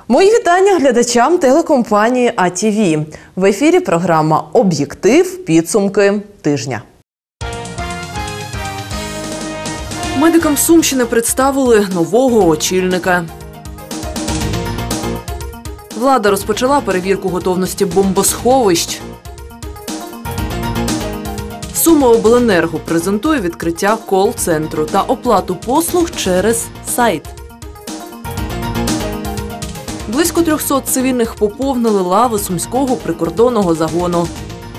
Мої вітання глядачам телекомпанії АТВ. В ефірі програма «Об'єктив. Підсумки тижня». Медикам Сумщини представили нового очільника. Влада розпочала перевірку готовності бомбосховищ. Сумиобленерго презентує відкриття кол-центру та оплату послуг через сайт. Близько 300 цивільних поповнили лави Сумського прикордонного загону.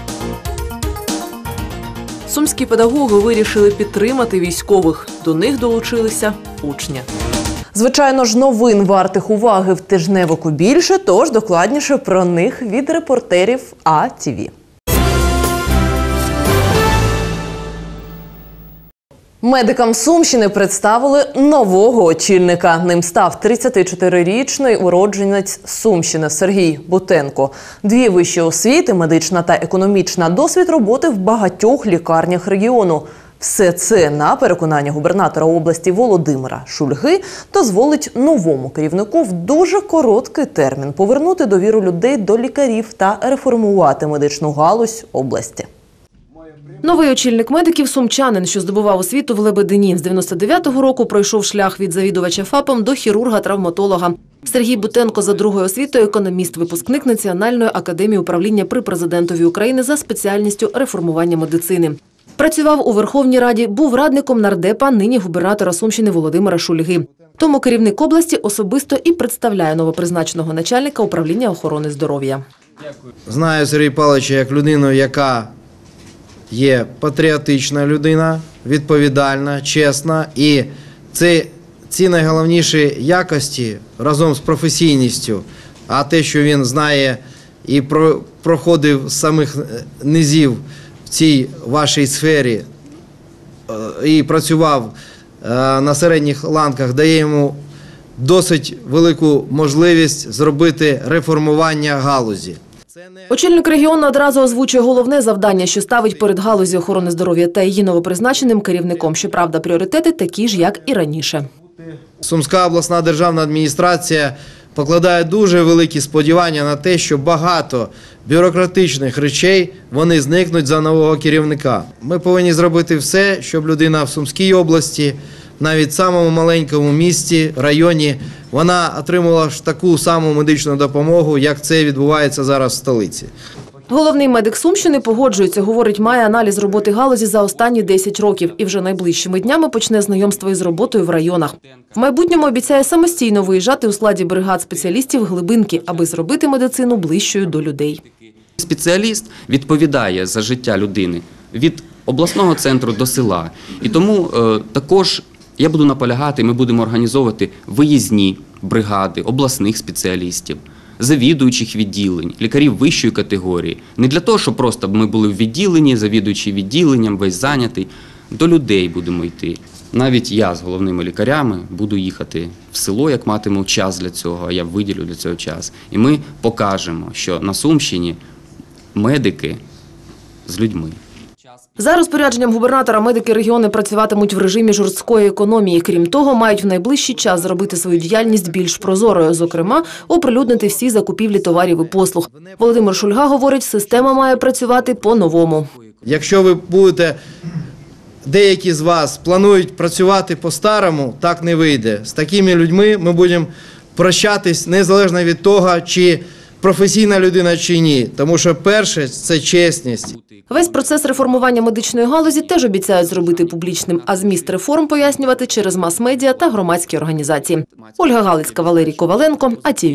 Сумські педагоги вирішили підтримати військових. До них долучилися учні. Звичайно ж, новин вартих уваги в тижневику більше, тож докладніше про них від репортерів АТВ. Медикам Сумщини представили нового очільника. Ним став 34-річний уродженець Сумщини Сергій Бутенко. 2 вищі освіти, медична та економічна, досвід роботи в багатьох лікарнях регіону. Все це, на переконання губернатора області Володимира Шульги, дозволить новому керівнику в дуже короткий термін повернути довіру людей до лікарів та реформувати медичну галузь області. Новий очільник медиків – сумчанин, що здобував освіту в Лебедині. З 99-го року пройшов шлях від завідувача ФАПом до хірурга-травматолога. Сергій Бутенко за другою освітою – економіст, випускник Національної академії управління при президентові України за спеціальністю реформування медицини. Працював у Верховній Раді, був радником нардепа, нині губернатора Сумщини Володимира Шульги. Тому керівник області особисто і представляє новопризначеного начальника управління охорони здоров'я. Знаю Сергія Павловича як людину, яка є патріотична людина, відповідальна, чесна. І ці найголовніші якості разом з професійністю, а те, що він знає і проходив з самих низів в цій вашій сфері і працював на середніх ланках, дає йому досить велику можливість зробити реформування галузі. Очільник регіону одразу озвучує головне завдання, що ставить перед галузі охорони здоров'я та її новопризначеним керівником. Щоправда, пріоритети такі ж, як і раніше. Сумська обласна державна адміністрація покладає дуже великі сподівання на те, що багато бюрократичних речей вони зникнуть за нового керівника. Ми повинні зробити все, щоб людина в Сумській області, навіть в самому маленькому місті, районі, вона отримала таку саму медичну допомогу, як це відбувається зараз в столиці. Головний медик Сумщини погоджується, говорить, має аналіз роботи галузі за останні 10 років і вже найближчими днями почне знайомство із роботою в районах. В майбутньому обіцяє самостійно виїжджати у складі бригад спеціалістів глибинки, аби зробити медицину ближчою до людей. Спеціаліст відповідає за життя людини від обласного центру до села. І тому також я буду наполягати, ми будемо організовувати виїзні бригади обласних спеціалістів, завідуючих відділень, лікарів вищої категорії. Не для того, щоб просто ми були в відділенні, завідуючий відділенням, весь зайнятий. До людей будемо йти. Навіть я з головними лікарями буду їхати в село, як матиму час для цього, а я виділю для цього час. І ми покажемо, що на Сумщині медики з людьми. За розпорядженням губернатора медики регіону працюватимуть в режимі жорсткої економії. Крім того, мають в найближчий час зробити свою діяльність більш прозорою. Зокрема, оприлюднити всі закупівлі товарів і послуг. Володимир Шульга говорить, система має працювати по-новому. Якщо ви будете, деякі з вас планують працювати по-старому, так не вийде. З такими людьми ми будемо прощатись незалежно від того, чи професійна людина чи ні. Тому що перше – це чесність. Весь процес реформування медичної галузі теж обіцяють зробити публічним, а зміст реформ пояснювати через мас-медіа та громадські організації. Ольга Галицька, Валерій Коваленко, АТВ.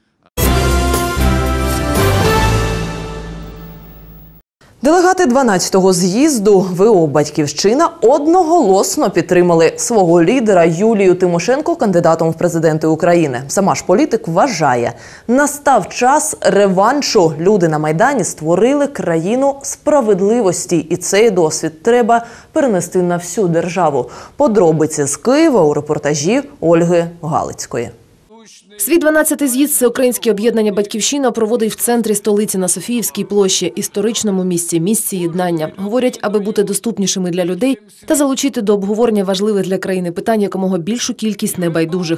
Делегати 12-го з'їзду ВО «Батьківщина» одноголосно підтримали свого лідера Юлію Тимошенко кандидатом в президенти України. Сама ж політик вважає, настав час реваншу. Люди на Майдані створили країну справедливості, і цей досвід треба перенести на всю державу. Подробиці з Києва у репортажі Ольги Галицької. Свій 12-й з'їзд Всеукраїнське об'єднання «Батьківщина» проводить в центрі столиці на Софіївській площі, історичному місці єднання. Говорять, аби бути доступнішими для людей та залучити до обговорення важливих для країни питань якомога більшу кількість небайдужих.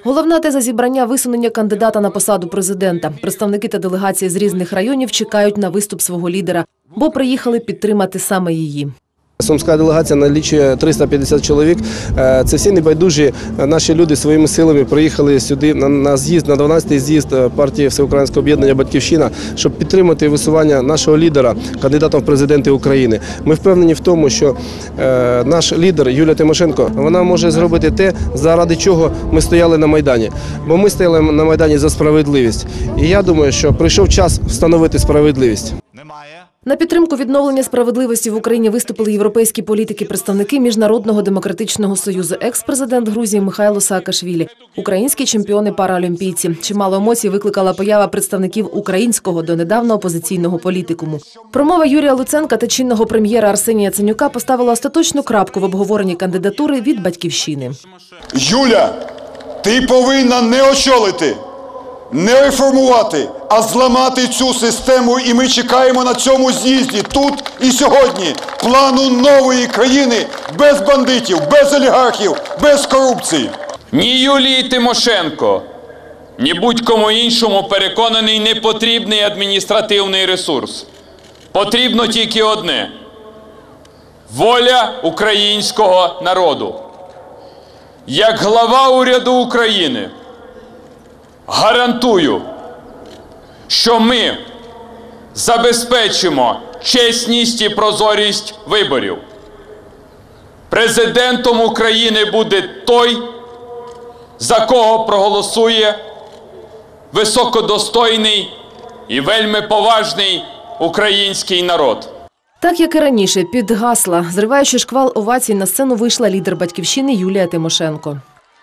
Головна теза зібрання – висунення кандидата на посаду президента. Представники та делегації з різних районів чекають на виступ свого лідера, бо приїхали підтримати саме її. Сумська делегація налічує 350 чоловік. Це всі небайдужі наші люди своїми силами приїхали сюди на з'їзд, на 12-й з'їзд партії Всеукраїнського об'єднання «Батьківщина», щоб підтримати висування нашого лідера, кандидата в президенти України. Ми впевнені в тому, що наш лідер Юлія Тимошенко, вона може зробити те, заради чого ми стояли на Майдані. Бо ми стояли на Майдані за справедливість. І я думаю, що прийшов час встановити справедливість. На підтримку відновлення справедливості в Україні виступили європейські політики, представники Міжнародного демократичного союзу, екс-президент Грузії Михайло Саакашвілі, українські чемпіони-паралімпійці. Чимало емоцій викликала поява представників українського донедавна опозиційного політикуму. Промова Юрія Луценка та чинного прем'єра Арсенія Яценюка поставила остаточну крапку в обговоренні кандидатури від «Батьківщини». Юля, ти повинна не очолити, не реформувати, а зламати цю систему, і ми чекаємо на цьому з'їзді, тут і сьогодні, плану нової країни без бандитів, без олігархів, без корупції. Ні Юлії Тимошенко, ні будь-кому іншому, переконаний, не потрібний адміністративний ресурс. Потрібно тільки одне – воля українського народу. Як глава уряду України гарантую, що ми забезпечимо чесність і прозорість виборів. Президентом України буде той, за кого проголосує високодостойний і вельми поважний український народ. Так, як і раніше, під гасла, зриваючи шквал овацій, на сцену вийшла лідер «Батьківщини» Юлія Тимошенко.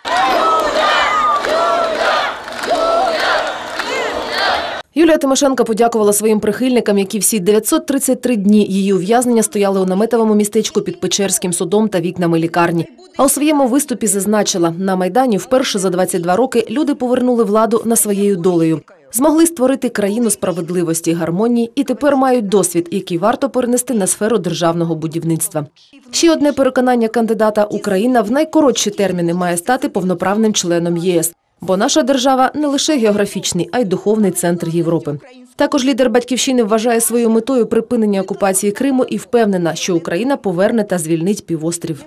Юлія Тимошенко подякувала своїм прихильникам, які всі 933 дні її ув'язнення стояли у наметовому містечку під Печерським судом та вікнами лікарні. А у своєму виступі зазначила, на Майдані вперше за 22 роки люди повернули владу на своєю долею. Змогли створити країну справедливості, гармонії і тепер мають досвід, який варто перенести на сферу державного будівництва. Ще одне переконання кандидата – Україна в найкоротші терміни має стати повноправним членом ЄС. Бо наша держава не лише географічний, а й духовний центр Європи. Також лідер «Батьківщини» вважає своєю метою припинення окупації Криму і впевнена, що Україна поверне та звільнить півострів.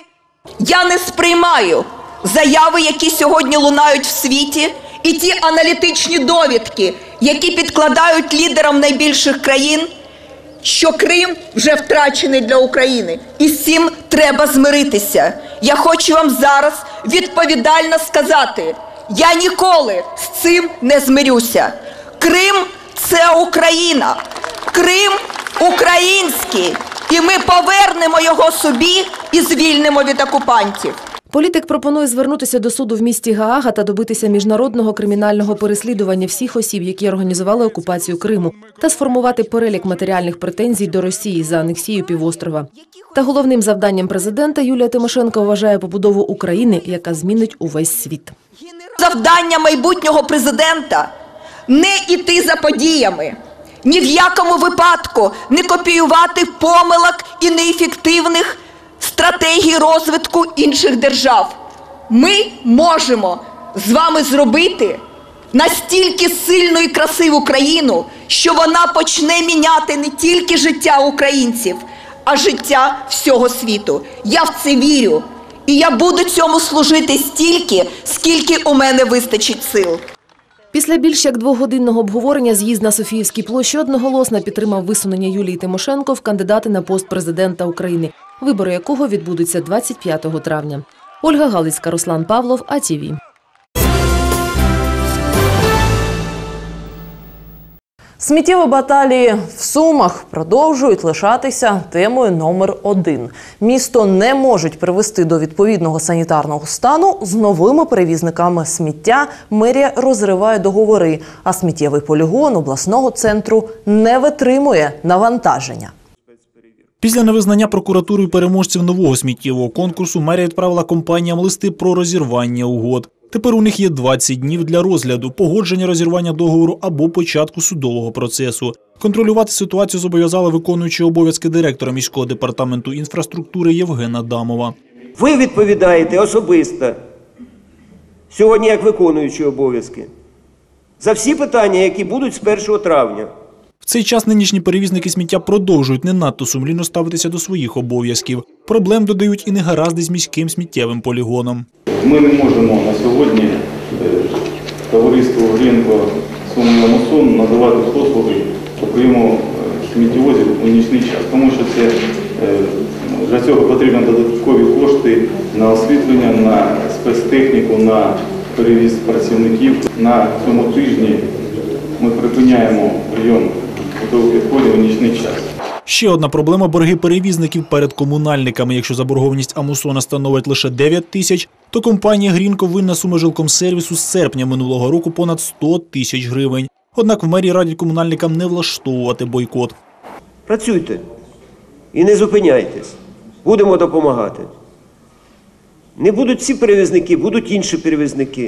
Я не сприймаю заяви, які сьогодні лунають в світі, і ті аналітичні довідки, які підкладають лідерам найбільших країн, що Крим вже втрачений для України. І з цим треба змиритися. Я хочу вам зараз відповідально сказати, я ніколи з цим не змирюся. Крим – це Україна. Крим – український. І ми повернемо його собі і звільнимо від окупантів. Політик пропонує звернутися до суду в місті Гаага та добитися міжнародного кримінального переслідування всіх осіб, які організували окупацію Криму, та сформувати перелік матеріальних претензій до Росії за анексію півострова. Та головним завданням президента Юлія Тимошенко вважає побудову України, яка змінить увесь світ. Завдання майбутнього президента – не йти за подіями, ні в якому випадку не копіювати помилок і неефективних стратегій розвитку інших держав. Ми можемо з вами зробити настільки сильну і красиву країну, що вона почне міняти не тільки життя українців, а життя всього світу. Я в це вірю. І я буду цьому служити стільки, скільки у мене вистачить сил. Після більш як двогодинного обговорення з'їзд на Софіївській площі одноголосно підтримав висунення Юлії Тимошенко в кандидати на пост президента України, вибори якого відбудуться 25 травня. Ольга Галицька, Руслан Павлов, АТВ. Сміттєві баталії в Сумах продовжують лишатися темою номер 1. Місто не можуть привести до відповідного санітарного стану. З новими перевізниками сміття мерія розриває договори, а сміттєвий полігон обласного центру не витримує навантаження. Після невизнання прокуратурою переможців нового сміттєвого конкурсу мерія відправила компаніям листи про розірвання угод. Тепер у них є 20 днів для розгляду, погодження розірвання договору або початку судового процесу. Контролювати ситуацію зобов'язали виконуючий обов'язки директора міського департаменту інфраструктури Євгена Дамова. Ви відповідаєте особисто сьогодні як виконуючий обов'язки, за всі питання, які будуть з 1 травня. В цей час нинішні перевізники сміття продовжують не надто сумлінно ставитися до своїх обов'язків. Проблем додають і негаразди з міським сміттєвим полігоном. Ми не можемо на сьогодні товариству Грінко Сум надавати послуги по прийому сміттєвозів у нічний час, тому що для цього потрібні додаткові кошти на освітлення, на спецтехніку, на перевіз працівників. На цьому тижні ми припиняємо прийом готових відходів у нічний час. Ще одна проблема – борги перевізників перед комунальниками. Якщо заборгованість Амусона становить лише 9 тисяч, то компанія «Грінко» винна Суми-Жилкомсервісу з серпня минулого року понад 100 тисяч гривень. Однак в мерії радять комунальникам не влаштовувати бойкот. Працюйте і не зупиняйтесь. Будемо допомагати. Не будуть ці перевізники, будуть інші перевізники.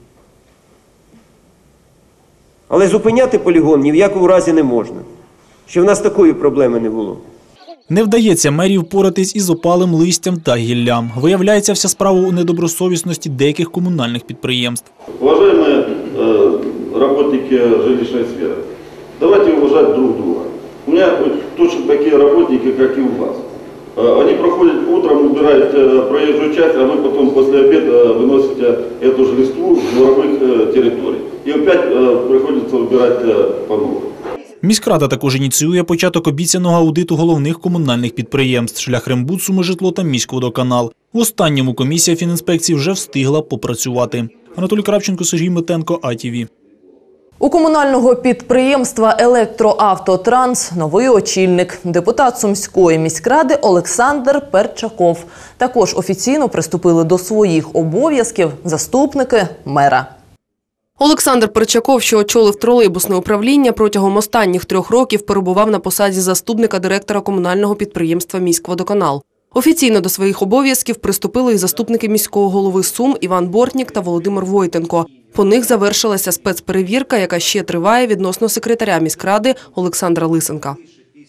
Але зупиняти полігон ні в якому разі не можна. Ще в нас такої проблеми не було. Не вдається мерії впоратись із опалим листям та гіллям. Виявляється, вся справа у недобросовісності деяких комунальних підприємств. Уважаемые работники жилищной сферы, давайте уважать друг друга. У меня точно такие работники, как и у вас. Они проходят утром, убирают проезжую часть, а вы потом после обеда выносите эту же листву с дворовых территорий. И опять приходится убирать по новой. Міськрада також ініціює початок обіцяного аудиту головних комунальних підприємств «Шляхрембуд», «Сумижитло» та «Міськводоканал». В останньому комісія фінінспекції вже встигла попрацювати. Анатолій Кравченко, Сергій Митенко, АТВ. У комунального підприємства «Електроавтотранс» новий очільник – депутат Сумської міськради Олександр Перчаков. Також офіційно приступили до своїх обов'язків заступники мера. Олександр Перчаков, що очолив тролейбусне управління, протягом останніх 3 років перебував на посаді заступника директора комунального підприємства «Міськводоканал». Офіційно до своїх обов'язків приступили і заступники міського голови Сум Іван Бортнік та Володимир Войтенко. По них завершилася спецперевірка, яка ще триває відносно секретаря міськради Олександра Лисенка.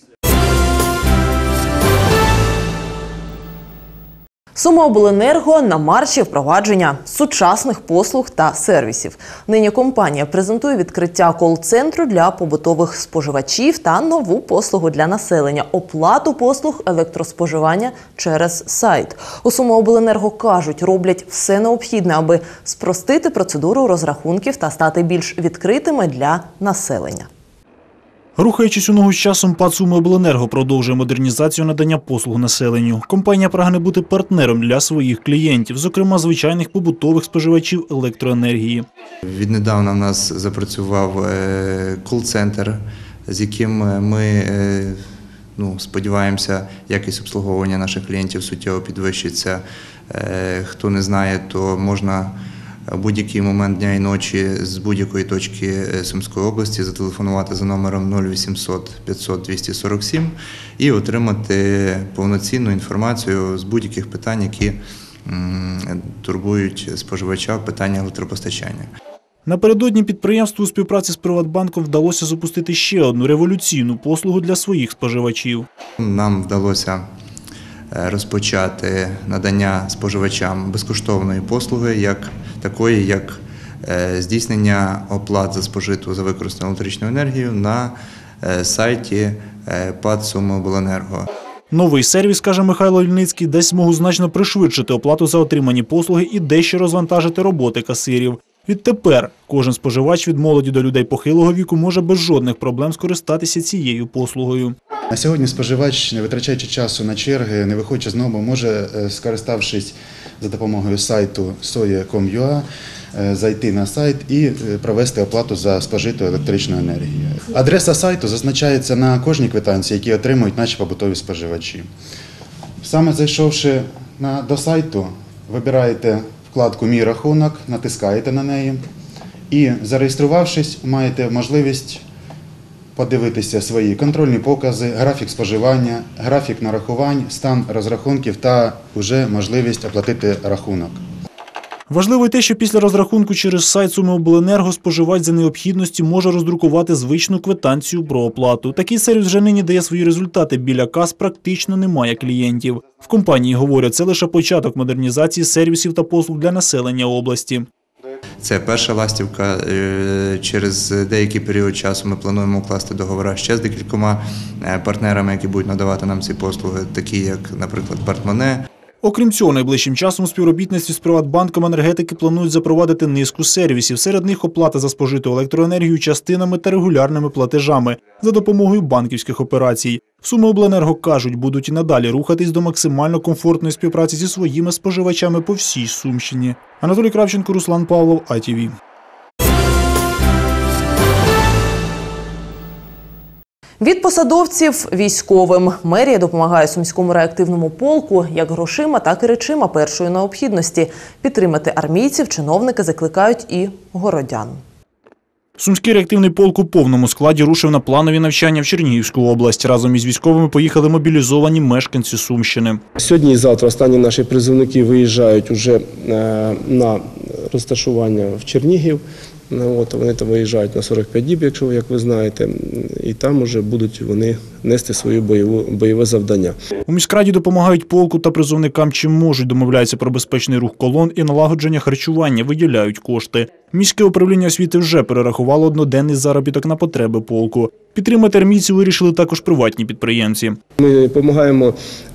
Сумиобленерго на марші впровадження сучасних послуг та сервісів. Нині компанія презентує відкриття кол-центру для побутових споживачів та нову послугу для населення – оплату послуг електроспоживання через сайт. У Сумиобленерго кажуть, роблять все необхідне, аби спростити процедуру розрахунків та стати більш відкритими для населення. Рухаючись у ногу з часом, ПАТ «Сумиобленерго» продовжує модернізацію надання послуг населенню. Компанія прагне бути партнером для своїх клієнтів, зокрема звичайних побутових споживачів електроенергії. Віднедавна в нас запрацював кол-центр, з яким ми сподіваємося, якість обслуговування наших клієнтів суттєво підвищиться. Хто не знає, то можна в будь-який момент дня і ночі з будь-якої точки Сумської області зателефонувати за номером 0800 500 247 і отримати повноцінну інформацію з будь-яких питань, які турбують споживача в питанні електропостачання. Напередодні підприємству у співпраці з Приватбанком вдалося запустити ще одну революційну послугу для своїх споживачів. Нам вдалося розпочати надання споживачам безкоштовної послуги, як здійснення оплат за спожиту за використану електричну енергію на сайті ПАТ «Сумиобленерго». Новий сервіс, каже Михайло Ільницький, дасть змогу значно пришвидшити оплату за отримані послуги і дещо розвантажити роботи касирів. Відтепер кожен споживач від молоді до людей похилого віку може без жодних проблем скористатися цією послугою. На сьогодні споживач, не витрачаючи часу на черги, не виходячи з дому, може, скориставшись за допомогою сайту soye.com.ua, зайти на сайт і провести оплату за спожиту електричну енергію. Адреса сайту зазначається на кожній квитанції, які отримують наші побутові споживачі. Саме зайшовши до сайту, вибираєте вкладку «Мій рахунок», натискаєте на неї і, зареєструвавшись, маєте можливість подивитися свої контрольні покази, графік споживання, графік нарахувань, стан розрахунків та вже можливість оплатити рахунок. Важливо й те, що після розрахунку через сайт «Сумиобленерго» споживач за необхідності може роздрукувати звичну квитанцію про оплату. Такий сервіс вже нині дає свої результати. Біля кас практично немає клієнтів. В компанії говорять, це лише початок модернізації сервісів та послуг для населення області. Це перша ластівка. Через деякий період часу ми плануємо укласти договори ще з декількома партнерами, які будуть надавати нам ці послуги, такі як, наприклад, Портмоне. Окрім цього, найближчим часом у співробітництві з Приватбанком енергетики планують запровадити низку сервісів. Серед них оплата за спожиту електроенергію частинами та регулярними платежами за допомогою банківських операцій. Сумиобленерго кажуть, будуть і надалі рухатись до максимально комфортної співпраці зі своїми споживачами по всій Сумщині. Анатолій Кравченко, Руслан Павлов, ITV. Від посадовців військовим. Мерія допомагає Сумському реактивному полку як грошима, так і речима першої необхідності. Підтримати армійців чиновники закликають і городян. Сумський реактивний полк у повному складі рушив на планові навчання в Чернігівську область. Разом із військовими поїхали мобілізовані мешканці Сумщини. Сьогодні і завтра останні наші призовники виїжджають уже на розташування в Чернігів. Вони там виїжджають на 45 діб, якщо, як ви знаєте, і там вже будуть вони нести своє бойове завдання. У міськраді допомагають полку та призовникам чим можуть, домовляються про безпечний рух колон і налагодження харчування, виділяють кошти. Міське управління освіти вже перерахувало одноденний заробіток на потреби полку. Підтримати армійців вирішили також приватні підприємці. Ми допомагаємо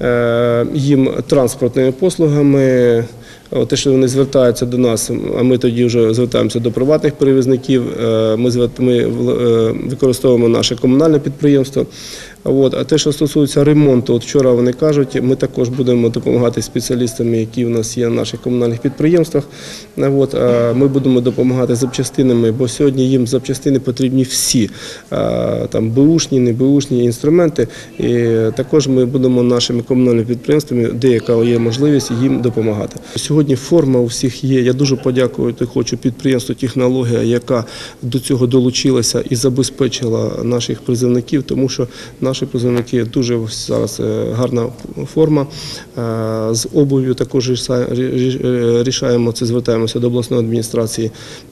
їм транспортними послугами. Те, що вони звертаються до нас, а ми тоді вже звертаємося до приватних перевізників, ми використовуємо наше комунальне підприємство. А те, що стосується ремонту, вчора вони кажуть, ми також будемо допомагати спеціалістам, які в нас є на наших комунальних підприємствах. Ми будемо допомагати запчастинами, бо сьогодні їм запчастини потрібні всі, там беушні, не беушні інструменти. І також ми будемо нашими комунальними підприємствами, де яка є можливість, їм допомагати. Сьогодні форма у всіх є. Я дуже подякувати хочу підприємству «Технологія», яка до цього долучилася і забезпечила наших призовників, тому що наші призовники дуже зараз гарна форма. З обув'ю також рішаємо це, звертаємося до обласної адміністрації,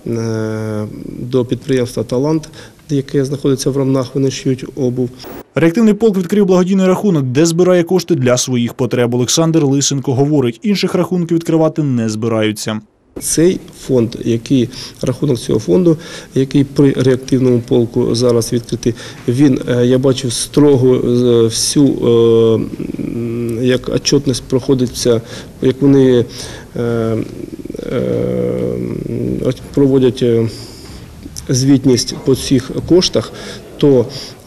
до підприємства «Талант», яке знаходиться в Ромнах, вони шиють обув. Реактивний полк відкрив благодійний рахунок, де збирає кошти для своїх потреб. Олександр Лисенко говорить, інших рахунків відкривати не збираються. Цей фонд, рахунок цього фонду, який при реактивному полку зараз відкритий, він, я бачив, строго всю, як отчетність проходиться, як вони проводять звітність по цих коштах, то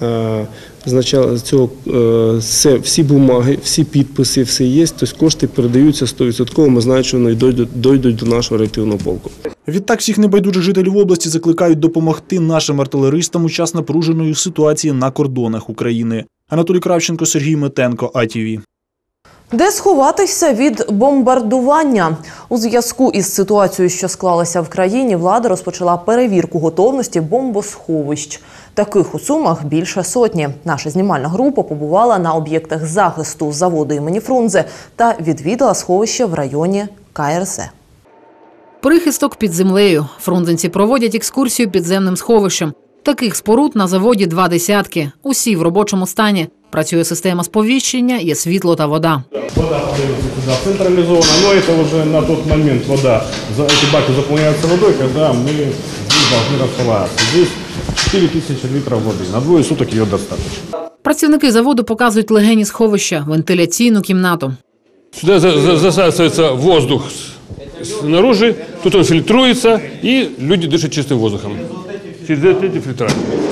всі бумаги, всі підписи, все є, тобто кошти передаються 100%, ми знаємо, що вони дійдуть до нашого реактивного полку. Відтак всіх небайдужих жителів області закликають допомогти нашим артилеристам у час напруженої ситуації на кордонах України. Анатолій Кравченко, Сергій Метенко, ITV. Де сховатися від бомбардування? У зв'язку із ситуацією, що склалася в країні, влада розпочала перевірку готовності бомбосховищ. Таких у Сумах більше сотні. Наша знімальна група побувала на об'єктах захисту заводу імені Фрунзе та відвідала сховище в районі КРЗ. Прихисток під землею. Фрунзенці проводять екскурсію підземним сховищем. Таких споруд на заводі 20. Усі в робочому стані. Працює система сповіщення, є світло та вода. Вода подается сюда централизованно, но это уже на тот момент вода, эти баки заполняются водой, когда мы здесь должны расставаться. Здесь 4000 литров воды, на двое суток ее достаточно. Працівники заводу показують легені сховища, вентиляційну кімнату. Сюда засасывается воздух снаружи, тут он фильтруется, и люди дышат чистым воздухом. Через эти фильтры.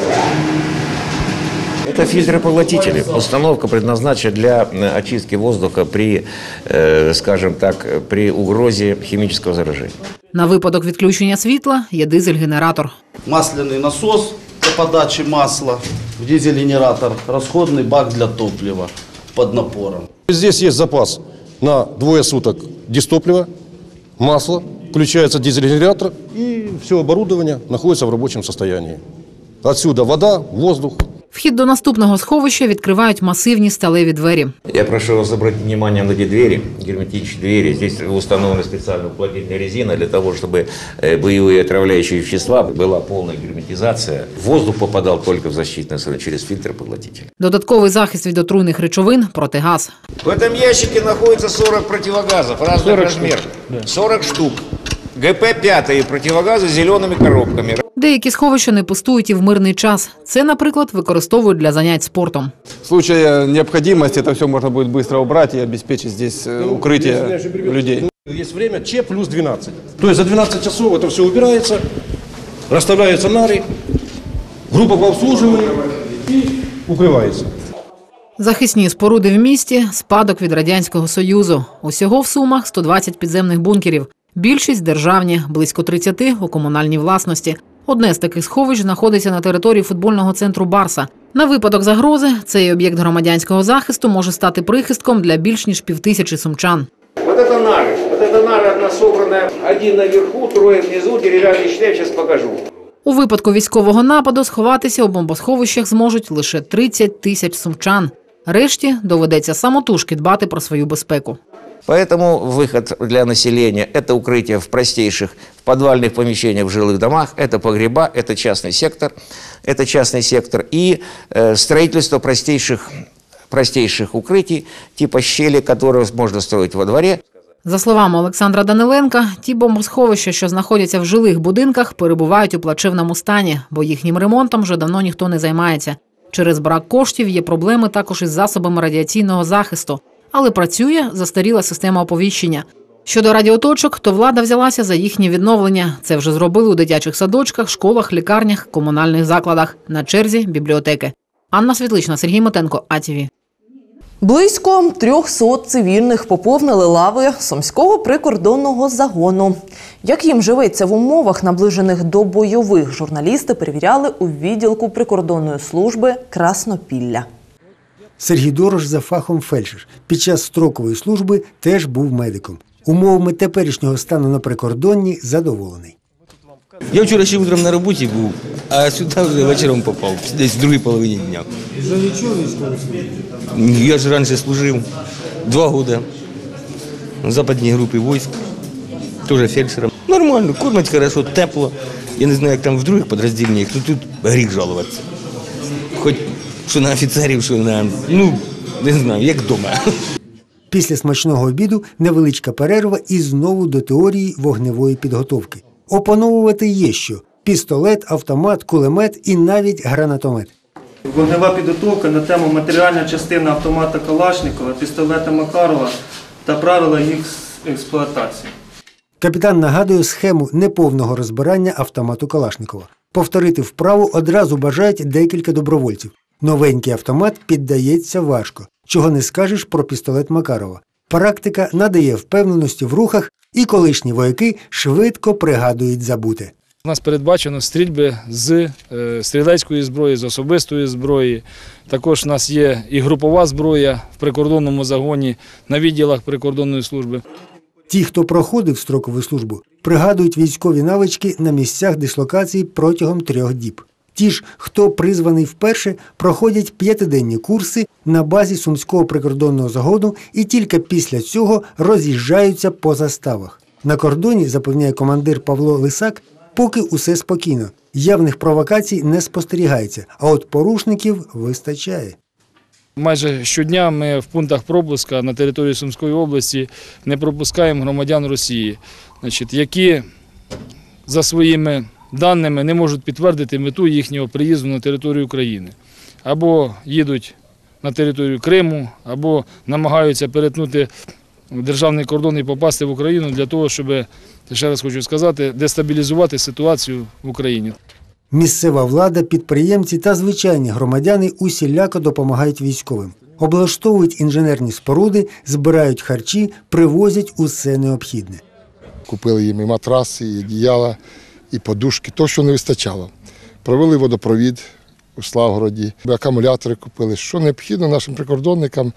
Это фильтры-поглотители. Установка предназначена для очистки воздуха при, скажем так, при угрозе химического заражения. На випадок відключення світла є дизель-генератор. Масляний насос для подачи масла, дизель-генератор, расходный бак для топлива под напором. Здесь есть запас на двое суток дистоплива, масла, включается дизель-генератор, и все оборудование находится в рабочем состоянии. Отсюда вода, воздух. Вхід до наступного сховища відкривають масивні сталеві двері. Я прошу вас обратить внимание на эти двери, герметичные двери. Здесь установлена специальная уплотнительная резина для того, чтобы боевые отравляющие вещества была полная герметизация. Воздух попадал только в защитный слой через фильтр-поглотитель. Додатковий захист від отруйних речовин – протигаз. В этом ящике находится 40 противогазов разных размеров. 40 штук. ГП-5 и противогазы с зелеными коробками. Деякі сховища не пустують і в мирний час. Це, наприклад, використовують для занять спортом. В случае необходимости это все можно будет быстро убрать и обеспечить здесь укрытие людей. Есть время Ч плюс 12. То есть за 12 часов это все убирается, расставляются нары, группа по обслуживанию и укрывается. Захисні споруди в місті – спадок від Радянського Союзу. Усього в Сумах 120 підземних бункерів. Більшість – державні, близько 30 – у комунальній власності. Одне з таких сховищ знаходиться на території футбольного центру «Барса». На випадок загрози цей об'єкт громадянського захисту може стати прихистком для більш ніж 5000 сумчан. Вот это нара одна собранная. Один наверху, трое внизу, деревянный шлем, сейчас покажу. У випадку військового нападу сховатися у бомбосховищах зможуть лише 30 000 сумчан. Решті доведеться самотужки дбати про свою безпеку. Поэтому выход для населения – это укрытие в простейших, в подвальных помещениях, в жилых домах, это погреба, это частный сектор и строительство простейших укрытий, типа щели, которые можно строить во дворе. За словами Олександра Даниленка, ті бомбосховища, що знаходяться в жилих будинках, перебувають у плачевному стані, бо їхнім ремонтом вже давно ніхто не займається. Через брак коштів є проблеми також із засобами радіаційного захисту. Але працює застаріла система оповіщення. Щодо радіоточок, то влада взялася за їхнє відновлення. Це вже зробили у дитячих садочках, школах, лікарнях, комунальних закладах. На черзі – бібліотеки. Анна Світлична, Сергій Мотенко, АТВ. Близько 300 цивільних поповнили лави Сумського прикордонного загону. Як їм живеться в умовах, наближених до бойових, журналісти перевіряли у відділку прикордонної служби Краснопілля. Сергій Дорож за фахом фельдшер. Під час строкової служби теж був медиком. Умовами теперішнього стану на прикордонні задоволений. Я вчора ще утром на роботі був, а сюди вже вечором попав, десь в другій половині дня. За нічого військової служби? Я ж раніше служив 2 роки в западній групі військ, теж фельдшером. Нормально, кормять хорошо, тепло. Я не знаю, як там в других підрозділеннях, то тут гріх жалуватися. Хоч що на офіцерів, що на, не знаю, як вдома. Після смачного обіду невеличка перерва і знову до теорії вогневої підготовки. Опановувати є що – пістолет, автомат, кулемет і навіть гранатомет. Вогнева підготовка на тему матеріальна частина автомата Калашникова, пістолета Макарова та правила їх експлуатації. Капітан нагадує схему неповного розбирання автомату Калашникова. Повторити вправу одразу бажають декілька добровольців. Новенький автомат піддається важко. Чого не скажеш про пістолет Макарова. Практика надає впевненості в рухах, і колишні вояки швидко пригадують забуте. У нас передбачено стрільби з стрілецької зброї, з особистої зброї. Також у нас є і групова зброя в прикордонному загоні на відділах прикордонної служби. Ті, хто проходив строкову службу, пригадують військові навички на місцях дислокації протягом 3 діб. Ті ж, хто призваний вперше, проходять 5-денні курси на базі Сумського прикордонного загону і тільки після цього роз'їжджаються по заставах. На кордоні, запевняє командир Павло Лисак, поки усе спокійно. Явних провокацій не спостерігається, а от порушників вистачає. Майже щодня ми в пунктах пропуска на території Сумської області не пропускаємо громадян Росії, які за своїми даними не можуть підтвердити мету їхнього приїзду на територію України. Або їдуть на територію Криму, або намагаються перетнути державний кордон і попасти в Україну для того, щоб, ще раз хочу сказати, дестабілізувати ситуацію в Україні. Місцева влада, підприємці та звичайні громадяни усіляко допомагають військовим. Облаштовують інженерні споруди, збирають харчі, привозять усе необхідне. Купили їм і матраси, і одіяла, і подушки, то, що не вистачало. Провели водопровід у Славгороді, акумулятори купили. Що необхідно нашим прикордонникам,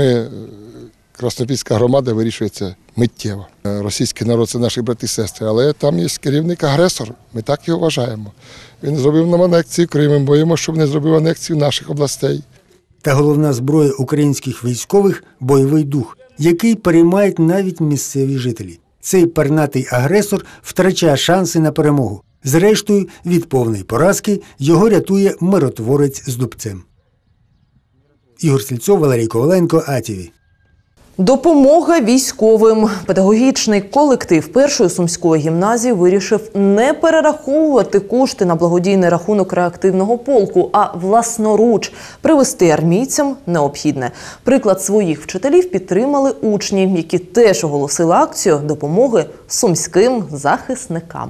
Краснопільська громада вирішується миттєво. Російський народ – це наші брати і сестри, але там є керівник-агресор, ми так його вважаємо. Він зробив нам анексію Криму, боїмося, щоб не зробив анексію наших областей. Та головна зброя українських військових – бойовий дух, який переймають навіть місцеві жителі. Цей пернатий агресор втрачає шанси на перемогу. Зрештою, від повної поразки його рятує миротворець з дубцем. Ігор Сільцов, Валерій Коваленко, АТВ. Допомога військовим. Педагогічний колектив першої сумської гімназії вирішив не перераховувати кошти на благодійний рахунок реактивного полку, а власноруч привезти армійцям необхідне. Приклад своїх вчителів підтримали учні, які теж оголосили акцію допомоги сумським захисникам.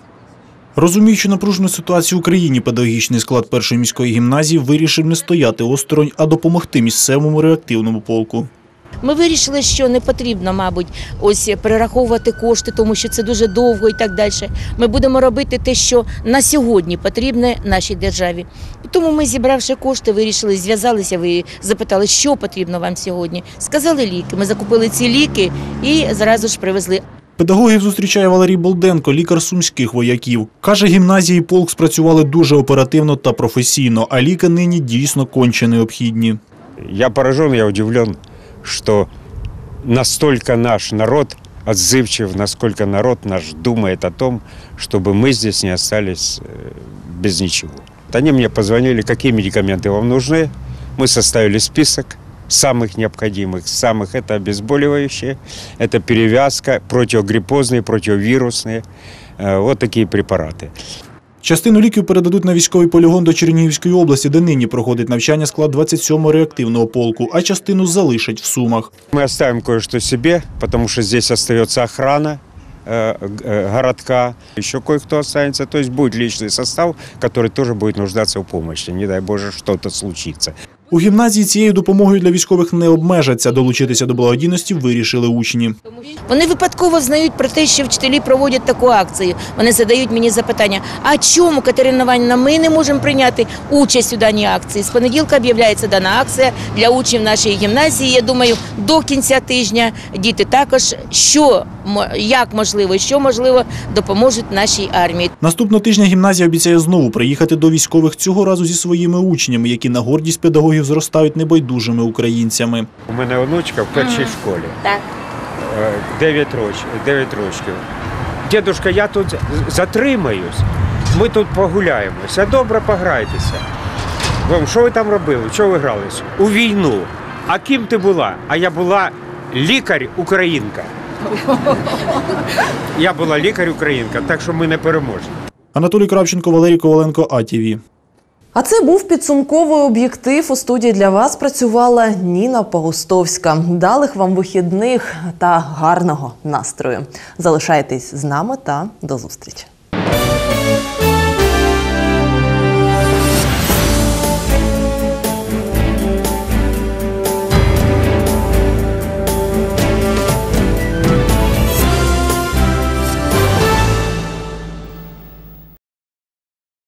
Розуміючи напружену ситуацію в Україні, педагогічний склад першої міської гімназії вирішив не стояти осторонь, а допомогти місцевому реактивному полку. Ми вирішили, що не потрібно, мабуть, ось перераховувати кошти, тому що це дуже довго і так далі. Ми будемо робити те, що на сьогодні потрібне нашій державі. І тому ми, зібравши кошти, вирішили, зв'язалися, ви запитали, що потрібно вам сьогодні. Сказали ліки. Ми закупили ці ліки і зразу ж привезли. Педагогів зустрічає Валерій Болденко, лікар сумських вояків. Каже, гімназії і полк спрацювали дуже оперативно та професійно, а ліки нині дійсно конче необхідні. Я поражен, я удивлен, что настолько наш народ отзывчив, насколько народ наш думает о том, чтобы мы здесь не остались без ничего. Они мне позвонили, какие медикаменты вам нужны. Мы составили список самых необходимых, самых это обезболивающие, это перевязка, противогриппозные, противовирусные, вот такие препараты. Частину ліків передадуть на військовий полігон до Чернігівської області, де нині проходить навчання склад 27-го реактивного полку, а частину залишать в Сумах. Мы оставим кое-что себе, потому что здесь остается охрана городка, еще кое-кто останется, то есть будет личный состав, который тоже будет нуждаться в помощи, не дай Боже, что-то случится. У гімназії цією допомогою для військових не обмежаться. Долучитися до благодійності вирішили учні. Вони випадково знають про те, що вчителі проводять таку акцію. Вони задають мені запитання, а чому, Катерина Іванівна, ми не можемо прийняти участь у даній акції? З понеділка об'являється дана акція для учнів нашої гімназії. Я думаю, до кінця тижня діти також, як можливо, що можливо, допоможуть нашій армії. Наступного тижня гімназія обіцяє знову приїхати до військових, цього разу зі своїми учнями, які на гордість педагогів зростають небайдужими українцями. У мене онучка в першій школі. Так. 9 років. Дідушка, я тут затримаюсь, ми тут погуляємося. Добре, пограйтеся. Вам, що ви там робили? Чого ви гралися? У війну. А ким ти була? А я була лікар-українка. Я була лікар-українка, так що ми не переможні. Анатолій Кравченко, Валерій Коваленко, АТВ. А це був підсумковий об'єктив. У студії для вас працювала Ніна Погустовська. Далих вам вихідних та гарного настрою. Залишайтесь з нами та до зустрічі.